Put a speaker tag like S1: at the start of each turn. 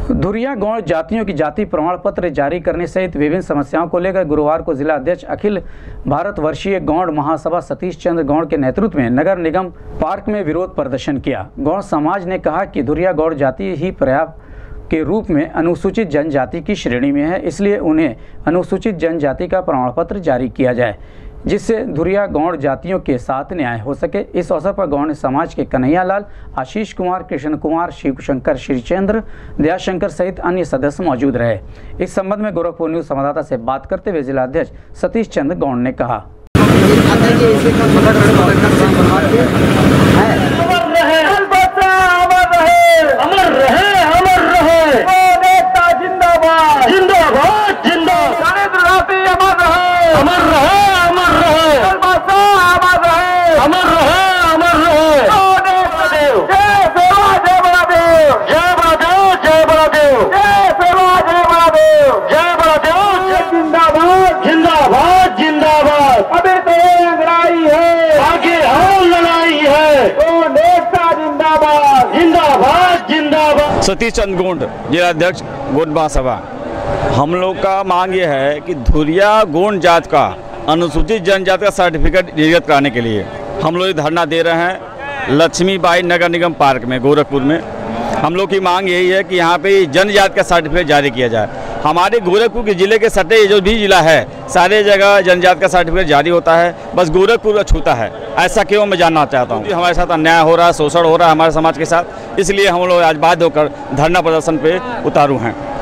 S1: धुरिया गौड़ जातियों की जाति प्रमाण पत्र जारी करने सहित विभिन्न समस्याओं को लेकर गुरुवार को जिला अध्यक्ष अखिल भारत वर्षीय गौड़ महासभा सतीश चंद्र गौड़ के नेतृत्व में नगर निगम पार्क में विरोध प्रदर्शन किया। गौड़ समाज ने कहा कि धुरिया गौड़ जाति ही पर्याप्त के रूप में अनुसूचित जनजाति की श्रेणी में है, इसलिए उन्हें अनुसूचित जनजाति का प्रमाण पत्र जारी किया जाए, जिससे धुरिया गौड़ जातियों के साथ न्याय हो सके। इस अवसर पर गौड़ समाज के कन्हैया लाल, आशीष कुमार, कृष्ण कुमार, शिव शंकर, श्रीचंद्र, दयाशंकर सहित अन्य सदस्य मौजूद रहे। इस संबंध में गोरखपुर न्यूज संवाददाता से बात करते हुए जिला अध्यक्ष सतीश चंद्र गौड़ ने कहा,
S2: सतीश चंद्र गौड़ जिला अध्यक्ष गौड़ महासभा। हम लोग का मांग ये है कि धुरिया गौड़ जात का अनुसूचित जनजाति का सर्टिफिकेट निर्गत कराने के लिए हम लोग धरना दे रहे हैं लक्ष्मीबाई नगर निगम पार्क में गोरखपुर में। हम लोग की मांग यही है कि यहाँ पे जनजाति का सर्टिफिकेट जारी किया जाए। हमारे गोरखपुर के ज़िले के सटे जो भी ज़िला है सारे जगह जनजाति का सर्टिफिकेट जारी होता है, बस गोरखपुर छूता है। ऐसा क्यों, मैं जानना चाहता हूँ। हमारे साथ अन्याय हो रहा है, शोषण हो रहा है हमारे समाज के साथ, इसलिए हम लोग आज बाध्य होकर धरना प्रदर्शन पे उतारू हैं।